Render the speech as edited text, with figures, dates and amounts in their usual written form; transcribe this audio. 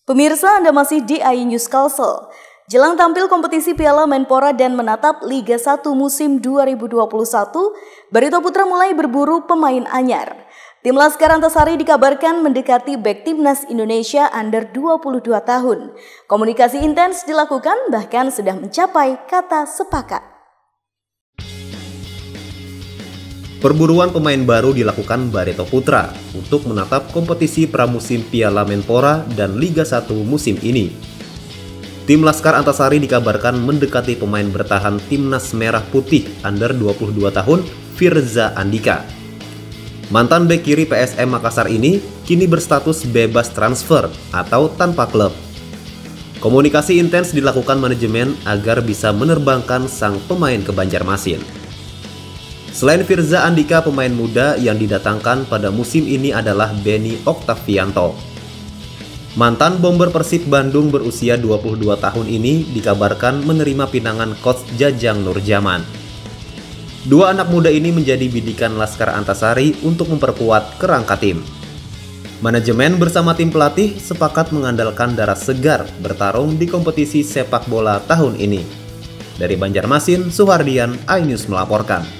Pemirsa, Anda masih di iNews Kalsel. Jelang tampil kompetisi Piala Menpora dan menatap Liga 1 musim 2021, Barito Putra mulai berburu pemain anyar. Tim Laskar Antasari dikabarkan mendekati bek timnas Indonesia under 22 tahun. Komunikasi intens dilakukan, bahkan sudah mencapai kata sepakat. Perburuan pemain baru dilakukan Barito Putra untuk menatap kompetisi pramusim Piala Menpora dan Liga 1 musim ini. Tim Laskar Antasari dikabarkan mendekati pemain bertahan Timnas Merah Putih under 22 tahun, Firza Andika. Mantan bek kiri PSM Makassar ini kini berstatus bebas transfer atau tanpa klub. Komunikasi intens dilakukan manajemen agar bisa menerbangkan sang pemain ke Banjarmasin. Selain Firza Andika, pemain muda yang didatangkan pada musim ini adalah Benny Oktavianto. Mantan bomber Persib Bandung berusia 22 tahun ini dikabarkan menerima pinangan coach Jajang Nurjaman. Dua anak muda ini menjadi bidikan Laskar Antasari untuk memperkuat kerangka tim. Manajemen bersama tim pelatih sepakat mengandalkan darah segar bertarung di kompetisi sepak bola tahun ini. Dari Banjarmasin, Suhardian, iNews melaporkan.